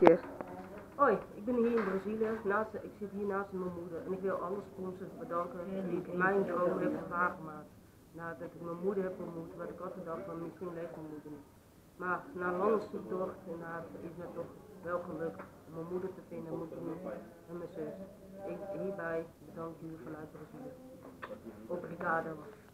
keer. Hoi, ik ben hier in Brazilië. Ik zit hier naast mijn moeder en ik wil alle sponsors bedanken die mijn droom hebben waargemaakt. Nadat ik mijn moeder heb ontmoet, wat ik altijd dacht van misschien leeft mijn moeder niet. Maar na lange zoektocht is het toch wel gelukt om mijn moeder te vinden, mijn broer en mijn zus. Hierbij bedank ik jullie vanuit Brazilië. Obrigado.